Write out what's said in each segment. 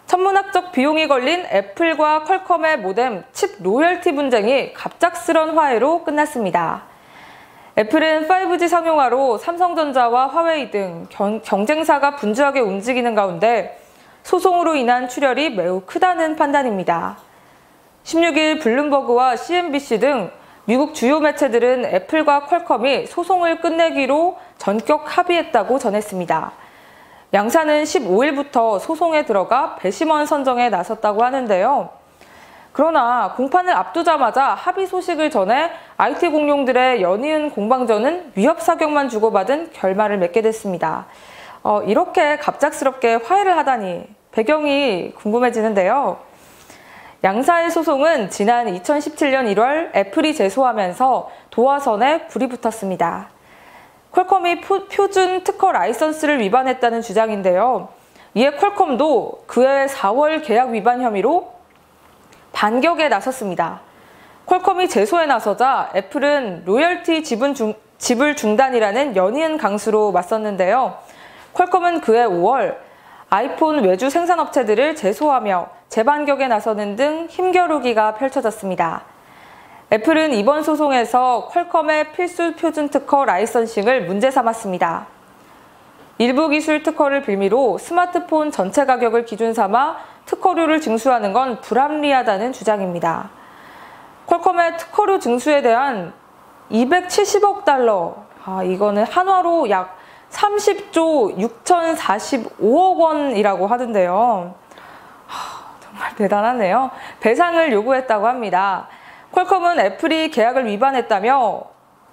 천문학적 비용이 걸린 애플과 퀄컴의 모뎀 칩 로열티 분쟁이 갑작스런 화해로 끝났습니다. 애플은 5G 상용화로 삼성전자와 화웨이 등 경쟁사가 분주하게 움직이는 가운데 소송으로 인한 출혈이 매우 크다는 판단입니다. 16일 블룸버그와 CNBC 등 미국 주요 매체들은 애플과 퀄컴이 소송을 끝내기로 전격 합의했다고 전했습니다. 양사는 15일부터 소송에 들어가 배심원 선정에 나섰다고 하는데요. 그러나 공판을 앞두자마자 합의 소식을 전해 IT 공룡들의 연이은 공방전은 위협 사격만 주고받은 결말을 맺게 됐습니다. 이렇게 갑작스럽게 화해를 하다니 배경이 궁금해지는데요. 양사의 소송은 지난 2017년 1월 애플이 제소하면서 도화선에 불이 붙었습니다. 퀄컴이 표준 특허 라이선스를 위반했다는 주장인데요. 이에 퀄컴도 그해 4월 계약 위반 혐의로 반격에 나섰습니다. 퀄컴이 제소에 나서자 애플은 로열티 지불 중단이라는 연이은 강수로 맞섰는데요. 퀄컴은 그해 5월 아이폰 외주 생산업체들을 제소하며 재반격에 나서는 등 힘겨루기가 펼쳐졌습니다. 애플은 이번 소송에서 퀄컴의 필수 표준 특허 라이선싱을 문제 삼았습니다. 일부 기술 특허를 빌미로 스마트폰 전체 가격을 기준 삼아 특허료를 징수하는 건 불합리하다는 주장입니다. 퀄컴의 특허료 징수에 대한 270억 달러, 이거는 한화로 약 30조 6,045억 원이라고 하던데요. 정말 대단하네요. 배상을 요구했다고 합니다. 퀄컴은 애플이 계약을 위반했다며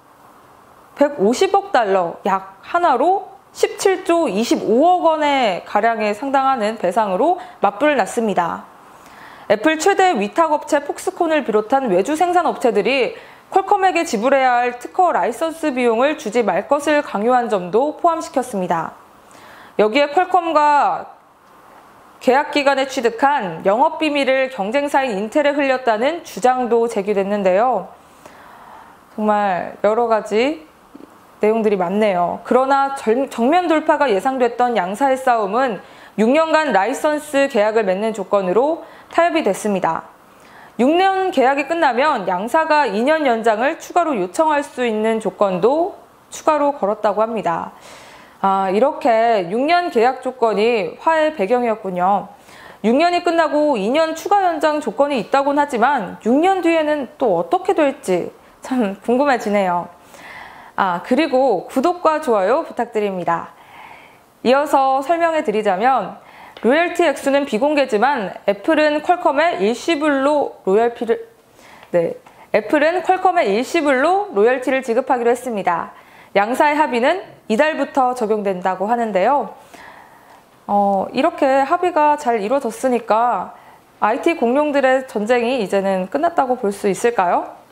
150억 달러, 약 한화로 17조 25억 원에 가량에 상당하는 배상으로 맞불을 놨습니다. 애플 최대 위탁업체 폭스콘을 비롯한 외주 생산업체들이 퀄컴에게 지불해야 할 특허 라이선스 비용을 주지 말 것을 강요한 점도 포함시켰습니다. 여기에 퀄컴과 계약 기간에 취득한 영업비밀을 경쟁사인 인텔에 흘렸다는 주장도 제기됐는데요. 정말 여러 가지 내용들이 많네요. 그러나 정면 돌파가 예상됐던 양사의 싸움은 6년간 라이선스 계약을 맺는 조건으로 타협이 됐습니다. 6년 계약이 끝나면 양사가 2년 연장을 추가로 요청할 수 있는 조건도 추가로 걸었다고 합니다. 이렇게 6년 계약 조건이 화해의 배경이었군요. 6년이 끝나고 2년 추가 연장 조건이 있다곤 하지만 6년 뒤에는 또 어떻게 될지 참 궁금해지네요. 그리고 구독과 좋아요 부탁드립니다. 이어서 설명해 드리자면 로열티 액수는 비공개지만 애플은 퀄컴의 일시불로 로열티를 지급하기로 했습니다. 양사의 합의는 이달부터 적용된다고 하는데요. 이렇게 합의가 잘 이루어졌으니까 IT 공룡들의 전쟁이 이제는 끝났다고 볼 수 있을까요?